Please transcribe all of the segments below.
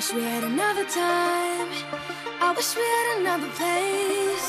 wish we had another time. I wish we had another place.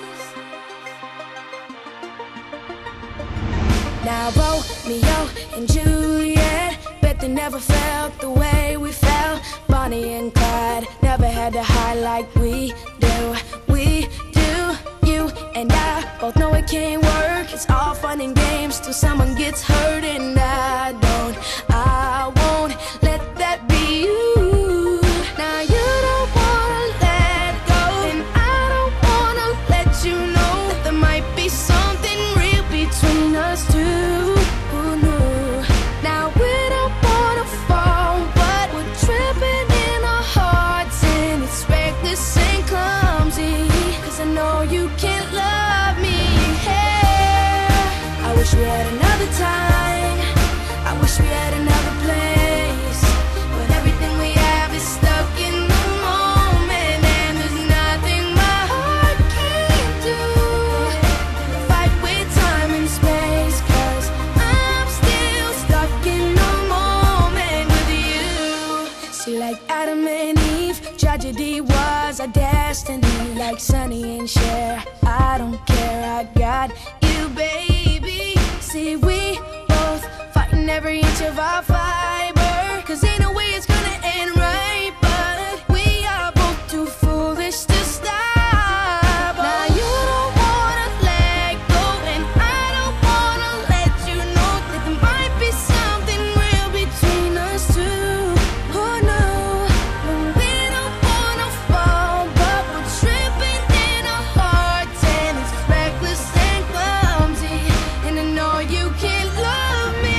Now Romeo and Juliet, bet they never felt the way we felt. Bonnie and Clyde never had to hide like we do. We do. You and I both know it can't work. It's all fun and games till someone gets hurt, and I won't let that be you. Now you don't wanna let go, and I don't wanna let you know that there might be something real between us two. Who knew? Now we don't wanna fall, but we're tripping in our hearts, and it's reckless and clumsy. 'Cause I know you can't love me. Hey, I wish we had another time. I wish we had another place, but everything we have is stuck in the moment, and there's nothing my heart can't do. Fight with time and space, 'cause I'm still stuck in the moment with you. See, like Adam and Eve, tragedy was our destiny. Like Sonny and Cher, I don't care, I got you, baby. See, we both fighting every inch of our fiber, 'cause ain't no way it's gonna end right, but we are both too foolish to stop. Now you don't wanna let go, and I don't wanna let you know that there might be something real between us two. Oh no, we don't wanna fall, but we're tripping in our hearts, and it's reckless and clumsy, and I know you can't love me.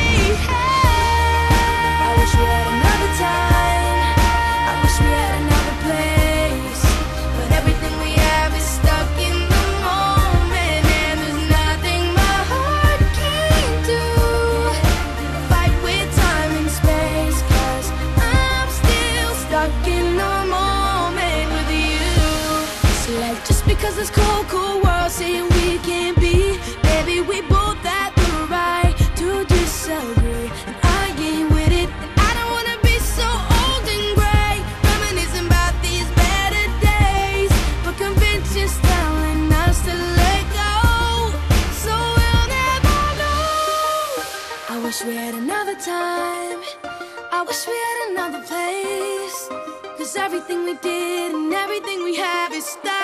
I wish we had another time. I wish we had another place, but everything we have is stuck in the moment, and there's nothing my heart can't do. Fight with time and space, 'cause I'm still stuck in the moment with you. See, like just because this cold, cold world saying we can't be, baby, we both have the right to disagree, and I ain't with it. And I don't wanna be so old and gray, reminiscing about these better days, but convention's telling us to let go, so we'll never know. I wish we had another time. I wish we had another place, 'cause everything we did and everything we have is stuck